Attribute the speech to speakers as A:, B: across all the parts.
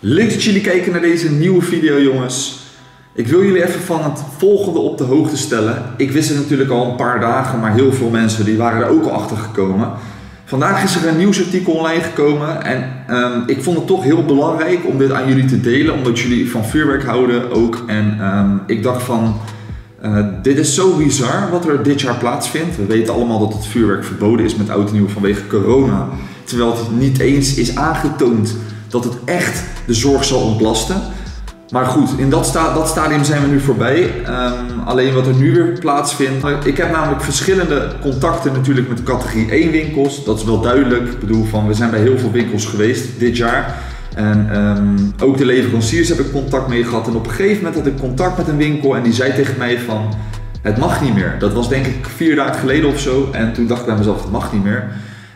A: Leuk dat jullie kijken naar deze nieuwe video, jongens. Ik wil jullie even van het volgende op de hoogte stellen. Ik wist het natuurlijk al een paar dagen, maar heel veel mensen die waren er ook al achter gekomen. Vandaag is er een nieuwsartikel online gekomen en ik vond het toch heel belangrijk om dit aan jullie te delen, omdat jullie van vuurwerk houden ook. En ik dacht van, dit is zo bizar wat er dit jaar plaatsvindt. We weten allemaal dat het vuurwerk verboden is met oud en nieuw vanwege corona. Terwijl het niet eens is aangetoond dat het echt de zorg zal ontlasten. Maar goed, in dat stadium zijn we nu voorbij. Alleen wat er nu weer plaatsvindt. Ik heb namelijk verschillende contacten natuurlijk met categorie 1 winkels. Dat is wel duidelijk. Ik bedoel, we zijn bij heel veel winkels geweest dit jaar. En ook de leveranciers heb ik contact mee gehad. En op een gegeven moment had ik contact met een winkel en die zei tegen mij van, het mag niet meer. Dat was denk ik 4 dagen geleden of zo. En toen dacht ik bij mezelf, het mag niet meer.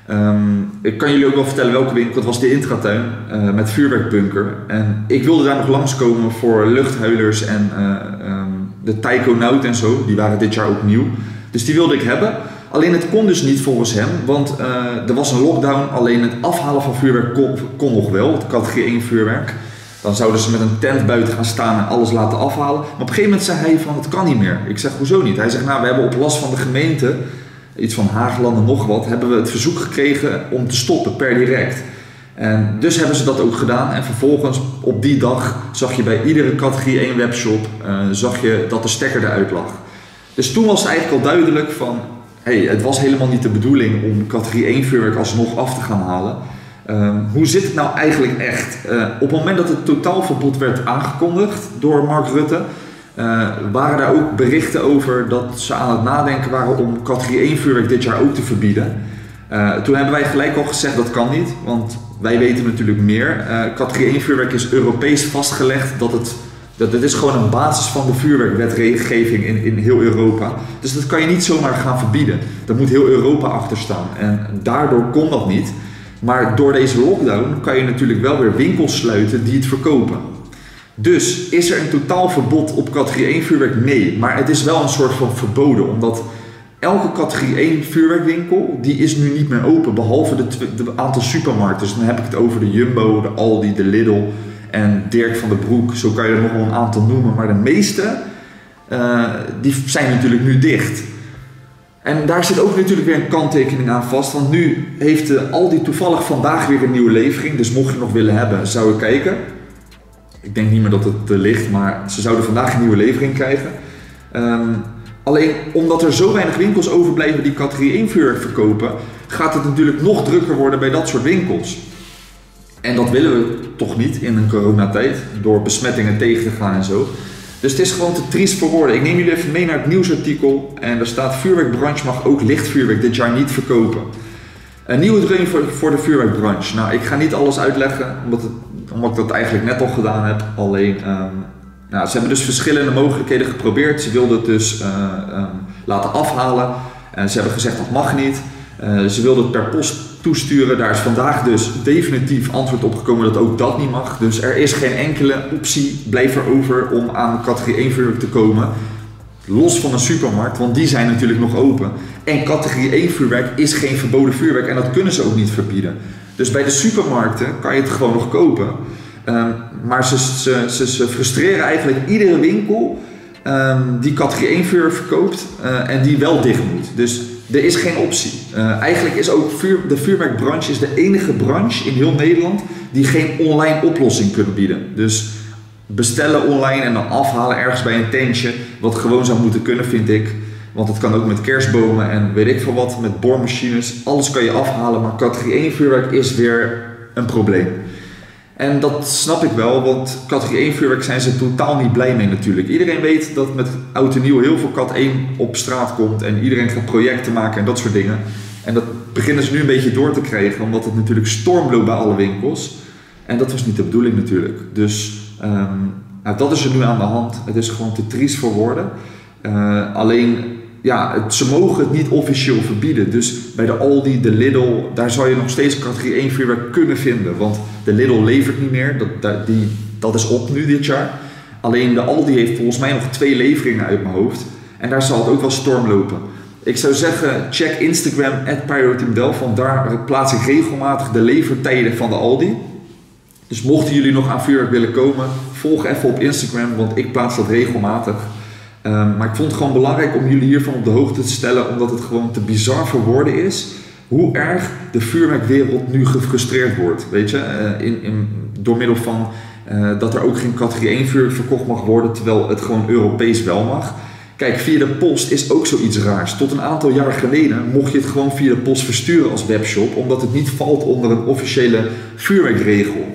A: Ik kan jullie ook wel vertellen welke winkel. Het was de Intratuin met vuurwerkbunker. En ik wilde daar nog langskomen voor luchthuilers en de Taikonaut en zo. Die waren dit jaar ook nieuw. Dus die wilde ik hebben. Alleen het kon dus niet volgens hem, want er was een lockdown. Alleen het afhalen van vuurwerk kon nog wel, het categorie 1 vuurwerk. Dan zouden ze met een tent buiten gaan staan en alles laten afhalen. Maar op een gegeven moment zei hij van, het kan niet meer. Ik zeg, hoezo niet? Hij zegt, nou, we hebben op last van de gemeente, iets van Hageland en nog wat, hebben we het verzoek gekregen om te stoppen per direct. En dus hebben ze dat ook gedaan en vervolgens op die dag zag je bij iedere categorie 1 webshop zag je dat de stekker eruit lag. Dus toen was het eigenlijk al duidelijk van, hey, het was helemaal niet de bedoeling om categorie 1 vuurwerk alsnog af te gaan halen. Hoe zit het nou eigenlijk echt? Op het moment dat het totaalverbod werd aangekondigd door Mark Rutte, waren daar ook berichten over dat ze aan het nadenken waren om categorie 1 vuurwerk dit jaar ook te verbieden. Toen hebben wij gelijk al gezegd dat kan niet, want wij weten natuurlijk meer. Categorie 1 vuurwerk is Europees vastgelegd dat is gewoon een basis van de vuurwerkwetgeving in heel Europa. Dus dat kan je niet zomaar gaan verbieden. Daar moet heel Europa achter staan en daardoor kon dat niet. Maar door deze lockdown kan je natuurlijk wel weer winkels sluiten die het verkopen. Dus is er een totaal verbod op categorie 1 vuurwerk? Nee, maar het is wel een soort van verboden, omdat elke categorie 1 vuurwerkwinkel die is nu niet meer open, behalve de aantal supermarkten. Dus dan heb ik het over de Jumbo, de Aldi, de Lidl en Dirk van den Broek. Zo kan je er nog wel een aantal noemen, maar de meeste die zijn natuurlijk nu dicht. En daar zit ook natuurlijk weer een kanttekening aan vast, want nu heeft Aldi toevallig vandaag weer een nieuwe levering. Dus mocht je het nog willen hebben, zou ik kijken. Ik denk niet meer dat het ligt, maar ze zouden vandaag een nieuwe levering krijgen. Alleen omdat er zo weinig winkels overblijven die categorie 1 vuurwerk verkopen, gaat het natuurlijk nog drukker worden bij dat soort winkels. En dat willen we toch niet in een coronatijd, door besmettingen tegen te gaan en zo. Dus het is gewoon te triest voor woorden. Ik neem jullie even mee naar het nieuwsartikel en er staat, vuurwerkbranche mag ook lichtvuurwerk dit jaar niet verkopen. Een nieuwe dreun voor de vuurwerkbranche. Nou, ik ga niet alles uitleggen, omdat ik dat eigenlijk net al gedaan heb. Alleen, ze hebben dus verschillende mogelijkheden geprobeerd. Ze wilden het dus laten afhalen. Ze hebben gezegd dat mag niet. Ze wilden het per post toesturen. Daar is vandaag dus definitief antwoord op gekomen dat ook dat niet mag. Dus er is geen enkele optie blijft er over om aan categorie 1 vuurwerk te komen. Los van een supermarkt, want die zijn natuurlijk nog open. En categorie 1 vuurwerk is geen verboden vuurwerk en dat kunnen ze ook niet verbieden. Dus bij de supermarkten kan je het gewoon nog kopen. Maar ze frustreren eigenlijk iedere winkel die categorie 1 vuurwerk verkoopt en die wel dicht moet. Dus er is geen optie. Eigenlijk is ook de vuurwerkbranche is de enige branche in heel Nederland die geen online oplossing kunnen bieden. Dus bestellen online en dan afhalen ergens bij een tentje, wat gewoon zou moeten kunnen, vind ik. Want het kan ook met kerstbomen en weet ik veel wat, met boormachines. Alles kan je afhalen, maar categorie 1 vuurwerk is weer een probleem. En dat snap ik wel, want categorie 1 vuurwerk zijn ze totaal niet blij mee natuurlijk. Iedereen weet dat met oud en nieuw heel veel cat 1 op straat komt en iedereen gaat projecten maken en dat soort dingen. En dat beginnen ze nu een beetje door te krijgen, omdat het natuurlijk stormloopt bij alle winkels. En dat was niet de bedoeling natuurlijk. Dus dat is er nu aan de hand. Het is gewoon te triest voor woorden. Alleen, ja, ze mogen het niet officieel verbieden. Dus bij de Aldi, de Lidl, daar zou je nog steeds categorie 1 vuurwerk kunnen vinden. Want de Lidl levert niet meer. Dat is op nu dit jaar. Alleen de Aldi heeft volgens mij nog 2 leveringen uit mijn hoofd. En daar zal het ook wel storm lopen. Ik zou zeggen, check Instagram @PyroTeamDelft, want daar plaats ik regelmatig de levertijden van de Aldi. Dus mochten jullie nog aan vuurwerk willen komen, volg even op Instagram, want ik plaats dat regelmatig. Maar ik vond het gewoon belangrijk om jullie hiervan op de hoogte te stellen, omdat het gewoon te bizar voor woorden is hoe erg de vuurwerkwereld nu gefrustreerd wordt. Weet je, door middel van dat er ook geen categorie 1 vuurwerk verkocht mag worden, terwijl het gewoon Europees wel mag. Kijk, via de post is ook zoiets raars. Tot een aantal jaar geleden mocht je het gewoon via de post versturen als webshop, omdat het niet valt onder een officiële vuurwerkregel.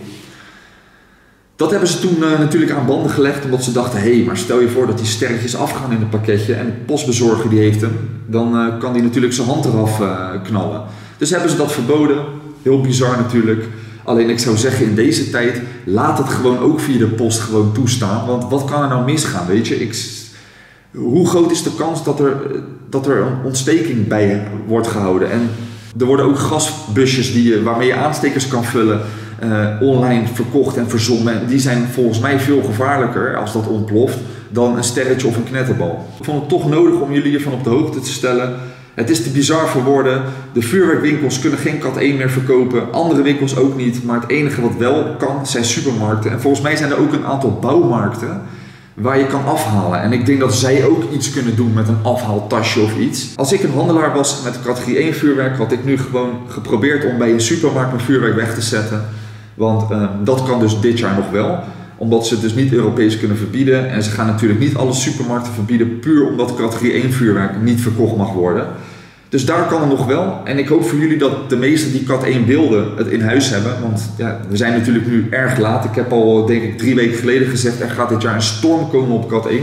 A: Dat hebben ze toen natuurlijk aan banden gelegd, omdat ze dachten, hé, maar stel je voor dat die sterretjes afgaan in het pakketje en de postbezorger die heeft hem, dan kan die natuurlijk zijn hand eraf knallen. Dus hebben ze dat verboden. Heel bizar natuurlijk. Alleen ik zou zeggen, in deze tijd, laat het gewoon ook via de post gewoon toestaan. Want wat kan er nou misgaan, weet je? Hoe groot is de kans dat er een ontsteking bij wordt gehouden? En er worden ook gasbusjes waarmee je aanstekers kan vullen, online verkocht en verzonnen. Die zijn volgens mij veel gevaarlijker als dat ontploft dan een sterretje of een knetterbal. Ik vond het toch nodig om jullie hiervan op de hoogte te stellen. Het is te bizar voor woorden. De vuurwerkwinkels kunnen geen kat 1 meer verkopen. Andere winkels ook niet. Maar het enige wat wel kan zijn supermarkten. En volgens mij zijn er ook een aantal bouwmarkten waar je kan afhalen. En ik denk dat zij ook iets kunnen doen met een afhaaltasje of iets. Als ik een handelaar was met categorie 1 vuurwerk, had ik nu gewoon geprobeerd om bij een supermarkt mijn vuurwerk weg te zetten. Want dat kan dus dit jaar nog wel. Omdat ze het dus niet Europees kunnen verbieden. En ze gaan natuurlijk niet alle supermarkten verbieden puur omdat categorie 1 vuurwerk niet verkocht mag worden. Dus daar kan het nog wel. En ik hoop voor jullie dat de meesten die kat 1 wilden het in huis hebben. Want ja, we zijn natuurlijk nu erg laat. Ik heb al denk ik 3 weken geleden gezegd, er gaat dit jaar een storm komen op kat 1.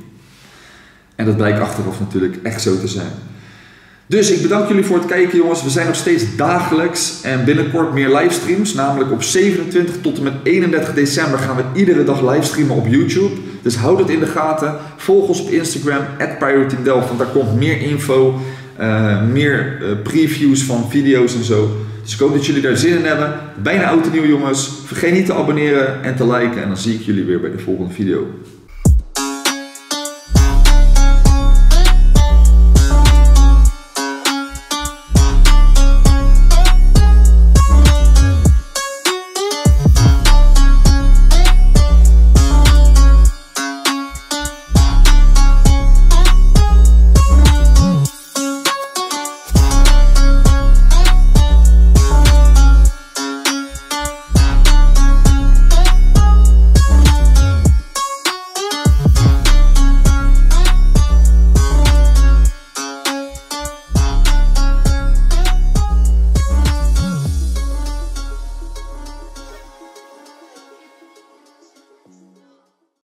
A: En dat blijkt achteraf natuurlijk echt zo te zijn. Dus ik bedank jullie voor het kijken, jongens. We zijn nog steeds dagelijks en binnenkort meer livestreams. Namelijk op 27 tot en met 31 december gaan we iedere dag livestreamen op YouTube. Dus houd het in de gaten. Volg ons op Instagram, @PyroTeamDelft, want daar komt meer info, meer previews van video's en zo. Dus ik hoop dat jullie daar zin in hebben. Bijna oud en nieuw, jongens. Vergeet niet te abonneren en te liken. En dan zie ik jullie weer bij de volgende video.